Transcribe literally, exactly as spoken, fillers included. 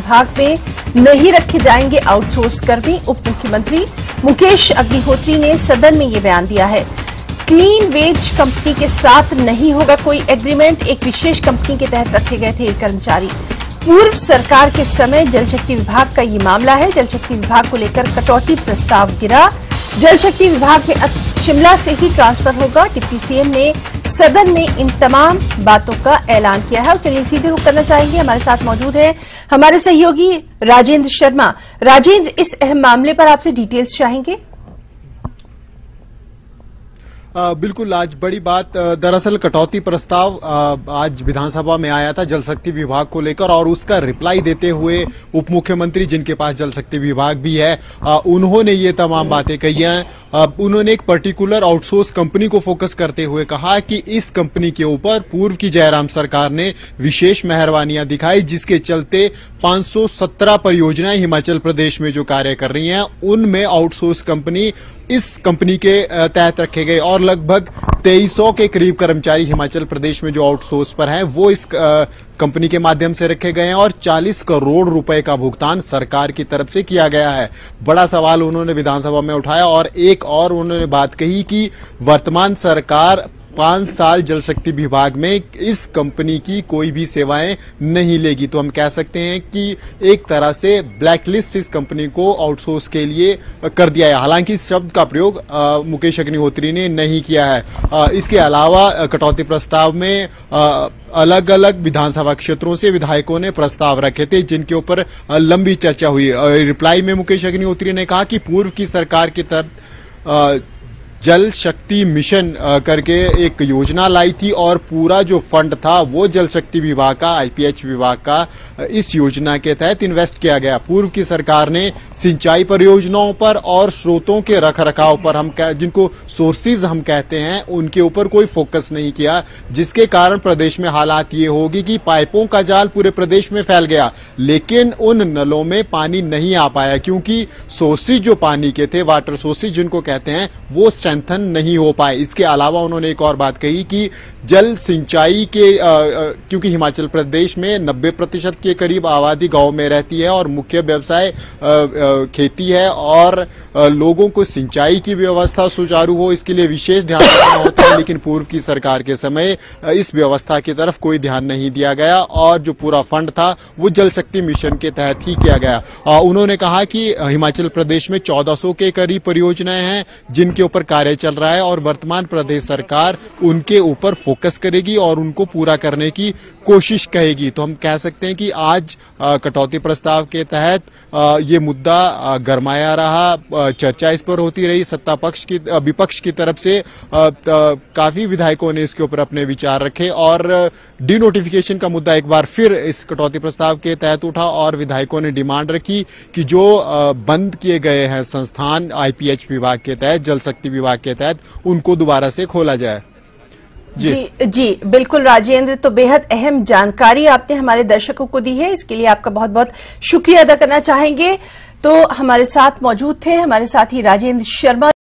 विभाग में नहीं रखे जाएंगे आउटसोर्स कर्मी। उप मुख्यमंत्री मुकेश अग्निहोत्री ने सदन में ये बयान दिया है। क्लीन वेज कंपनी के साथ नहीं होगा कोई एग्रीमेंट। एक विशेष कंपनी के तहत रखे गए थे ये कर्मचारी। पूर्व सरकार के समय जल शक्ति विभाग का ये मामला है। जल शक्ति विभाग को लेकर कटौती प्रस्ताव गिरा। जल शक्ति विभाग में अब शिमला से ही ट्रांसफर होगा। डिप्टी सीएम ने सदन में इन तमाम बातों का ऐलान किया है। और चलिए सीधे रुख करना चाहेंगे, हमारे साथ मौजूद है हमारे सहयोगी राजेंद्र शर्मा। राजेंद्र, इस अहम मामले पर आपसे डिटेल्स चाहेंगे। आ, बिल्कुल, आज बड़ी बात, दरअसल कटौती प्रस्ताव आ, आज विधानसभा में आया था जल शक्ति विभाग को लेकर, और उसका रिप्लाई देते हुए उप मुख्यमंत्री, जिनके पास जल शक्ति विभाग भी है, आ, उन्होंने ये तमाम बातें कही हैं। उन्होंने एक पर्टिकुलर आउटसोर्स कंपनी को फोकस करते हुए कहा कि इस कंपनी के ऊपर पूर्व की जयराम सरकार ने विशेष मेहरबानियां दिखाई, जिसके चलते पांच सौ सत्रह परियोजनाएं हिमाचल प्रदेश में जो कार्य कर रही हैं, उनमें आउटसोर्स कंपनी इस कंपनी के तहत रखे गए, और लगभग तेईस सौ के करीब कर्मचारी हिमाचल प्रदेश में जो आउटसोर्स पर हैं वो इस कंपनी के माध्यम से रखे गए हैं, और चालीस करोड़ रुपए का भुगतान सरकार की तरफ से किया गया है। बड़ा सवाल उन्होंने विधानसभा में उठाया, और एक और उन्होंने बात कही कि वर्तमान सरकार पांच साल जल शक्ति विभाग में इस कंपनी की कोई भी सेवाएं नहीं लेगी। तो हम कह सकते हैं कि एक तरह से ब्लैकलिस्ट इस कंपनी को आउटसोर्स के लिए कर दिया है। हालांकि इस शब्द का प्रयोग आ, मुकेश अग्निहोत्री ने नहीं किया है। आ, इसके अलावा कटौती प्रस्ताव में आ, अलग अलग विधानसभा क्षेत्रों से विधायकों ने प्रस्ताव रखे थे, जिनके ऊपर लंबी चर्चा हुई। रिप्लाई में मुकेश अग्निहोत्री ने कहा कि पूर्व की सरकार के तहत जल शक्ति मिशन करके एक योजना लाई थी, और पूरा जो फंड था वो जल शक्ति विभाग का, आईपीएच विभाग का इस योजना के तहत इन्वेस्ट किया गया। पूर्व की सरकार ने सिंचाई परियोजनाओं पर और स्रोतों के रखरखाव पर, हम जिनको सोर्सेज हम कहते हैं, उनके ऊपर कोई फोकस नहीं किया, जिसके कारण प्रदेश में हालात ये होगी कि पाइपों का जाल पूरे प्रदेश में फैल गया, लेकिन उन नलों में पानी नहीं आ पाया, क्योंकि सोर्सेज जो पानी के थे, वाटर सोर्सेज जिनको कहते हैं, वो स्ट्रेंथन नहीं हो पाए। इसके अलावा उन्होंने एक और बात कही कि जल सिंचाई के, क्योंकि हिमाचल प्रदेश में नब्बे प्रतिशत के करीब आबादी गांव में रहती है और मुख्य व्यवसाय खेती है, और लोगों को सिंचाई की व्यवस्था सुचारू हो, इसके लिए विशेष ध्यान रखना होता है। लेकिन पूर्व की सरकार के समय इस व्यवस्था की तरफ कोई ध्यान नहीं दिया गया, और जो पूरा फंड था वो जल शक्ति मिशन के तहत ही किया गया। उन्होंने कहा कि हिमाचल प्रदेश में चौदह सौ के करीब परियोजनाएं हैं जिनके ऊपर कार्य चल रहा है, और वर्तमान प्रदेश सरकार उनके ऊपर फोकस करेगी और उनको पूरा करने की कोशिश करेगी। तो हम कह सकते हैं कि आज कटौती प्रस्ताव के तहत आ, ये मुद्दा गरमाया रहा, चर्चा इस पर होती रही। सत्ता पक्ष की, विपक्ष की तरफ से आ, आ, काफी विधायकों ने इसके ऊपर अपने विचार रखे, और डिनोटिफिकेशन का मुद्दा एक बार फिर इस कटौती प्रस्ताव के तहत उठा, और विधायकों ने डिमांड रखी कि जो आ, बंद किए गए हैं संस्थान आईपीएच विभाग के तहत, जल शक्ति विभाग के तहत, उनको दोबारा से खोला जाए। जी जी, जी बिल्कुल राजेंद्र, तो बेहद अहम जानकारी आपने हमारे दर्शकों को दी है, इसके लिए आपका बहुत बहुत शुक्रिया अदा करना चाहेंगे। तो हमारे साथ मौजूद थे हमारे साथी राजेंद्र शर्मा।